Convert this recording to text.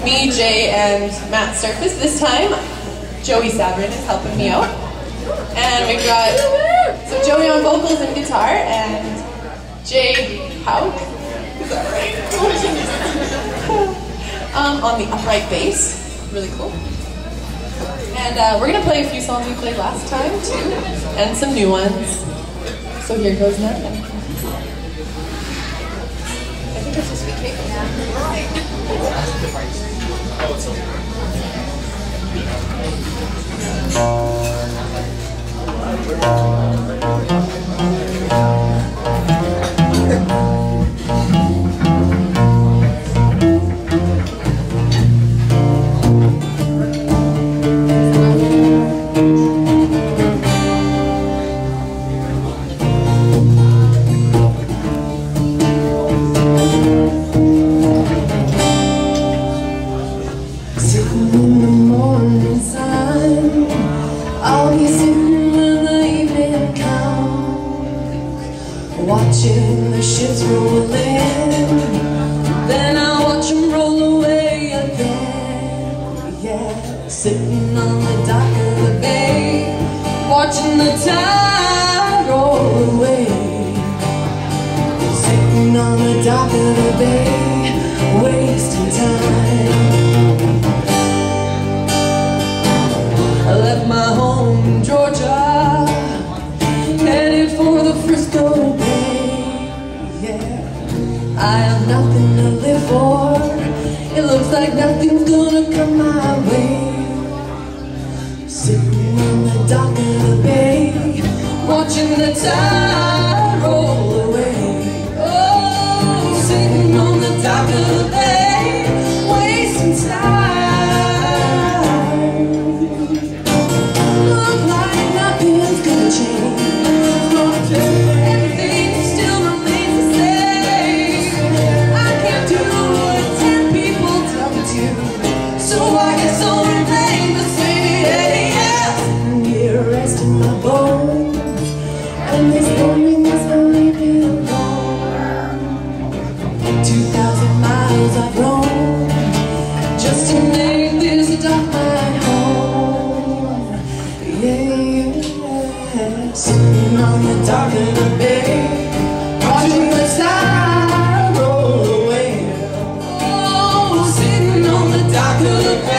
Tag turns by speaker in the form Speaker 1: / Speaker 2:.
Speaker 1: me, Jay, and Matt Surface. This time, Joey Sabrin is helping me out. And we've got Joey on vocals and guitar, and Jay Hauk, is that right? On the upright bass. Really cool. And we're going to play a few songs we played last time, too, and some new ones. So here goes nothing. I think it's a sweet cake.
Speaker 2: Watching the ships roll in, then I watch them roll away again. Yeah, sitting on the dock of the bay, watching the tide roll away. Sitting on the dock of the bay, wasting time. I left my home in Georgia, headed for the Frisco Bay. I have nothing to live for. It looks like nothing's gonna come my way. Sitting on the dock of the bay, watching the tide roll away. Oh, sitting on the dock of the bay, wasting time. Look like nothing's gonna change. I've roamed just to make this dock my home. Yeah, sitting on the dock of the bay, watching the tide roll away. Oh, sitting on the dock of the bay.